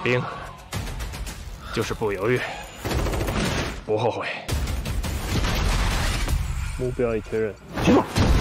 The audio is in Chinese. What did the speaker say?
兵就是不犹豫，不后悔。 目标已确认， 行动！